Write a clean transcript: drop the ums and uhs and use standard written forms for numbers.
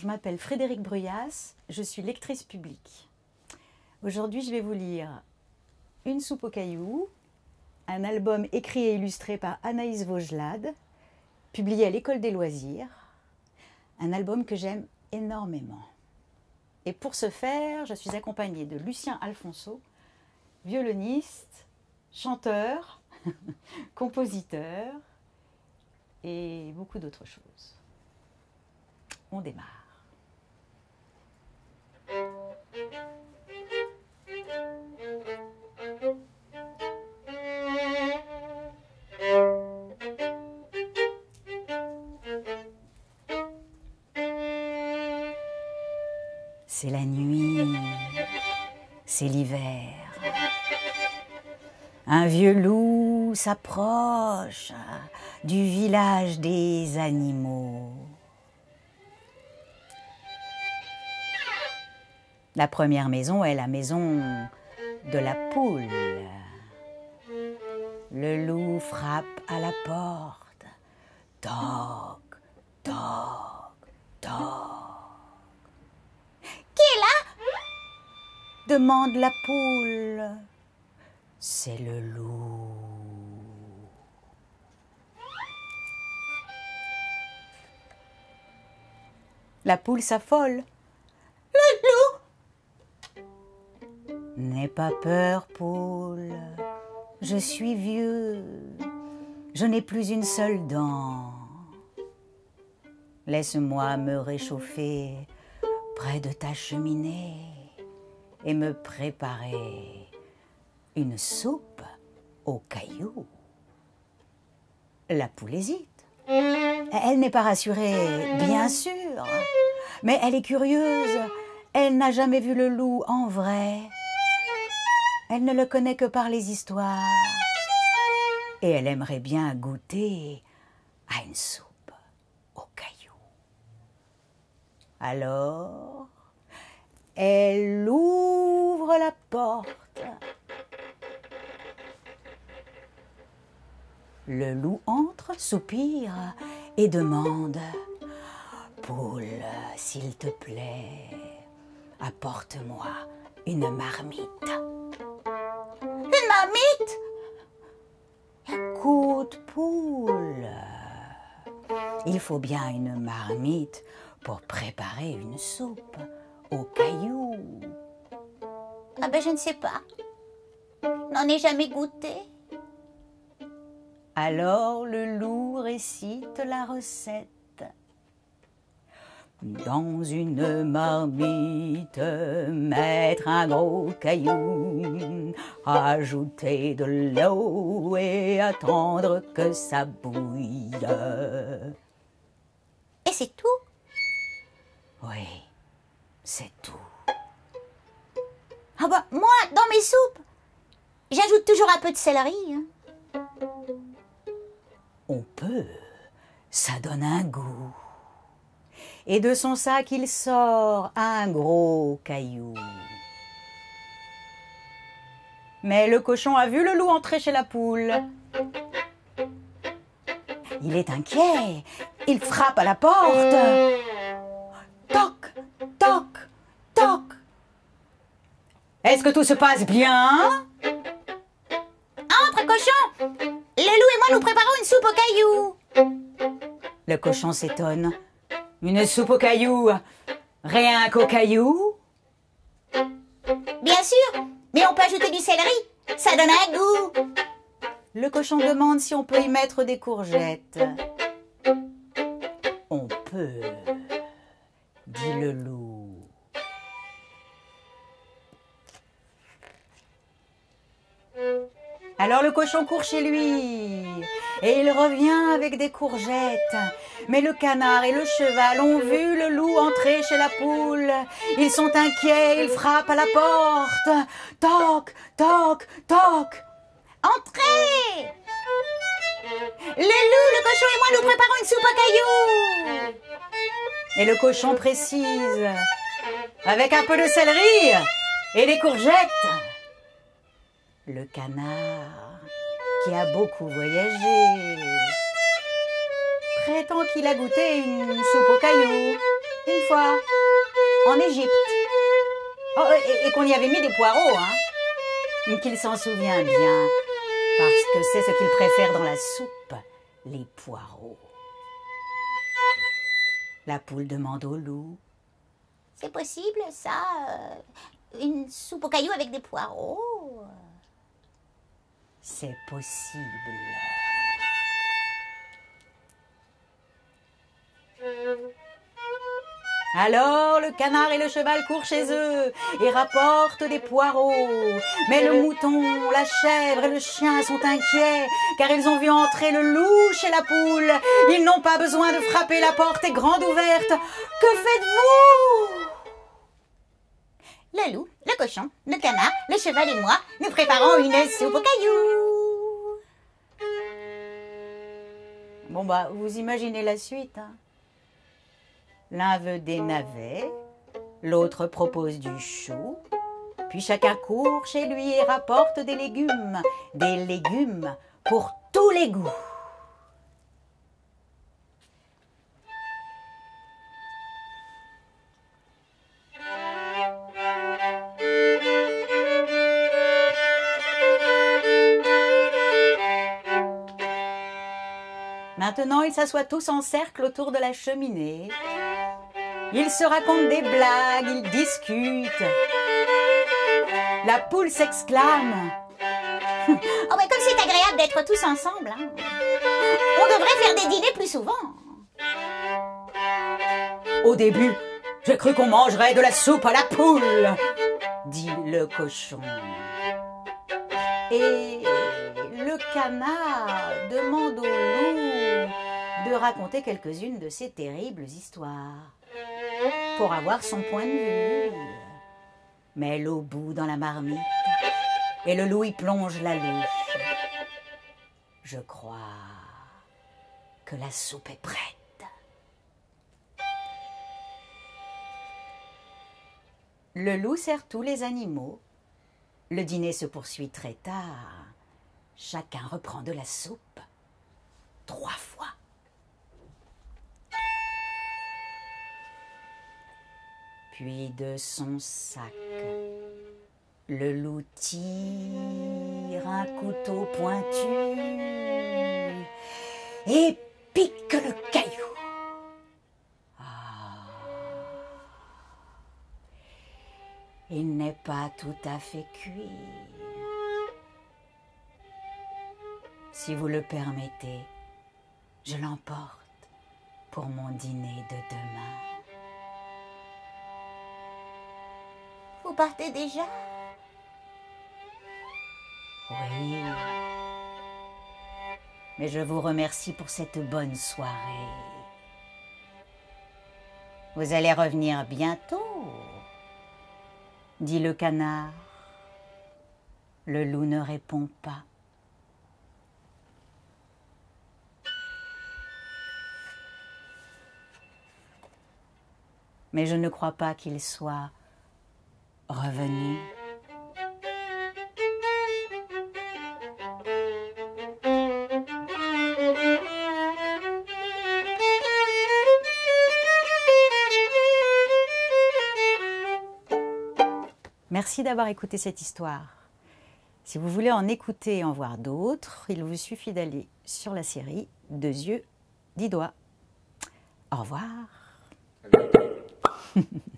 je m'appelle Frédérique Bruyas, je suis lectrice publique. Aujourd'hui, je vais vous lire Une soupe aux cailloux, un album écrit et illustré par Anaïs Vaugelade, publié à l'École des loisirs, un album que j'aime énormément. Et pour ce faire, je suis accompagnée de Lucien Alfonso, violoniste, chanteur, compositeur et beaucoup d'autres choses. On démarre. C'est la nuit, c'est l'hiver. Un vieux loup s'approche du village des animaux. La première maison est la maison de la poule. Le loup frappe à la porte. Toc, toc, toc. « Qui est là ?» demande la poule. C'est le loup. La poule s'affole. Le loup ! N'aie pas peur, poule. Je suis vieux. Je n'ai plus une seule dent. Laisse-moi me réchauffer près de ta cheminée et me préparer une soupe aux cailloux. La poule hésite. Elle n'est pas rassurée, bien sûr, mais elle est curieuse. Elle n'a jamais vu le loup en vrai. Elle ne le connaît que par les histoires. Et elle aimerait bien goûter à une soupe aux cailloux. Alors, elle ouvre la porte. Le loup entre, soupire et demande « Poule, s'il te plaît, apporte-moi une marmite. » Une marmite ? Écoute, poule, il faut bien une marmite pour préparer une soupe aux cailloux. Ah ben je ne sais pas. N'en ai jamais goûté. Alors le loup récite la recette. Dans une marmite, mettre un gros caillou, ajouter de l'eau et attendre que ça bouille. Et c'est tout? Oui, c'est tout. Ah bah moi, dans mes soupes, j'ajoute toujours un peu de céleri. Hein. On peut, ça donne un goût. Et de son sac, il sort un gros caillou. Mais le cochon a vu le loup entrer chez la poule. Il est inquiet. Il frappe à la porte. Toc, toc, toc. Est-ce que tout se passe bien? Entre, cochon! Le loup et moi, nous préparons une soupe aux cailloux. Le cochon s'étonne. Une soupe aux cailloux? Rien qu'aux cailloux? Bien sûr, mais on peut ajouter du céleri. Ça donne un goût. Le cochon demande si on peut y mettre des courgettes. On peut, dit le loup. Alors le cochon court chez lui et il revient avec des courgettes. Mais le canard et le cheval ont vu le loup entrer chez la poule. Ils sont inquiets, ils frappent à la porte. Toc, toc, toc. Entrez! Le loup, le cochon et moi, nous préparons une soupe aux cailloux. Et le cochon précise, avec un peu de céleri et des courgettes. Le canard, qui a beaucoup voyagé, prétend qu'il a goûté une soupe aux cailloux. une fois, en Égypte. Oh, et qu'on y avait mis des poireaux, hein. Qu'il s'en souvient bien, parce que c'est ce qu'il préfère dans la soupe, les poireaux. La poule demande au loup. C'est possible, ça, une soupe aux cailloux avec des poireaux? C'est possible. Alors le canard et le cheval courent chez eux et rapportent des poireaux. Mais le mouton, la chèvre et le chien sont inquiets car ils ont vu entrer le loup chez la poule. Ils n'ont pas besoin de frapper, la porte est grande ouverte. Que faites-vous? Le loup, le cochon, le canard, le cheval et moi, nous préparons une soupe aux cailloux. Bon bah, vous imaginez la suite, hein. L'un veut des navets, l'autre propose du chou, puis chacun court chez lui et rapporte des légumes pour tous les goûts. Maintenant, ils s'assoient tous en cercle autour de la cheminée. Ils se racontent des blagues, ils discutent. La poule s'exclame. Oh, mais comme c'est agréable d'être tous ensemble, hein. On devrait faire des dîners plus souvent. Au début, j'ai cru qu'on mangerait de la soupe à la poule, dit le cochon. Et le canard demande au loup de raconter quelques-unes de ses terribles histoires pour avoir son point de vue. Mais l'eau bout dans la marmite et le loup y plonge la louche. Je crois que la soupe est prête. Le loup sert tous les animaux. Le dîner se poursuit très tard. Chacun reprend de la soupe 3 fois. Puis de son sac, le loup tire un couteau pointu et pique le caillou. Ah. Il n'est pas tout à fait cuit. Si vous le permettez, je l'emporte pour mon dîner de demain. Vous partez déjà? Oui. Mais je vous remercie pour cette bonne soirée. Vous allez revenir bientôt, dit le canard. Le loup ne répond pas. Mais je ne crois pas qu'il soit revenu. Merci d'avoir écouté cette histoire. Si vous voulez en écouter et en voir d'autres, il vous suffit d'aller sur la série 2 yeux, 10 doigts. Au revoir.